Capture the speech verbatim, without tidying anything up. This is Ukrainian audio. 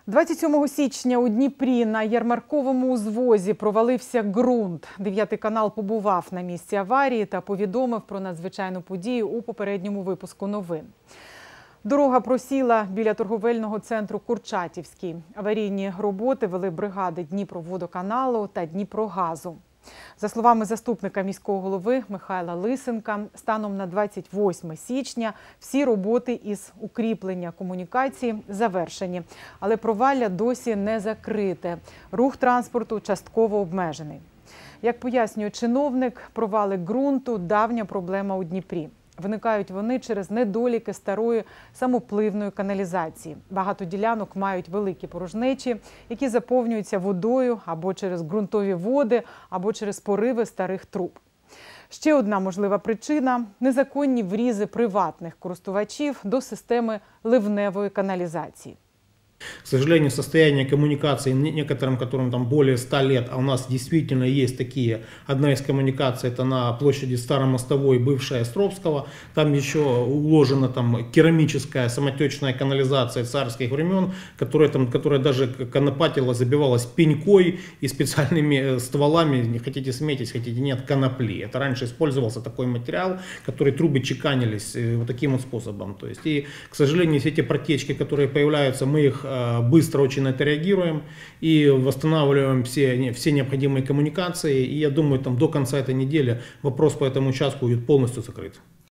двадцять сьомого січня у Дніпрі на ярмарковому узвозі провалився ґрунт. Дев'ятий канал побував на місці аварії та повідомив про надзвичайну подію у попередньому випуску новин. Дорога просіла біля торговельного центру Курчатівський. Аварійні роботи вели бригади Дніпроводоканалу та Дніпрогазу. За словами заступника міського голови Михайла Лисенка, станом на двадцять восьме січня всі роботи із укріплення комунікації завершені, але провалля досі не закрите. Рух транспорту частково обмежений. Як пояснює чиновник, провали ґрунту – давня проблема у Дніпрі. Виникають вони через недоліки старої самопливної каналізації. Багато ділянок мають великі порожнечі, які заповнюються водою або через ґрунтові води, або через пориви старих труб. Ще одна можлива причина – незаконні врізи приватних користувачів до системи ливневої каналізації. К сожалению, состояние коммуникации некоторым, которым там более ста лет, а у нас действительно есть такие. Одна из коммуникаций – это на площади Старомостовой, бывшая Островского. Там еще уложена там керамическая самотечная канализация царских времен, которая, там, которая даже конопатила, забивалась пенькой и специальными стволами, не хотите смейтесь, хотите нет, конопли. Это раньше использовался такой материал, который трубы чеканились вот таким вот способом. То есть, и, к сожалению, все эти протечки, которые появляются, мы их быстро очень на это реагируем и восстанавливаем все, все необходимые коммуникации. И я думаю, там, до конца этой недели вопрос по этому участку будет полностью закрыт.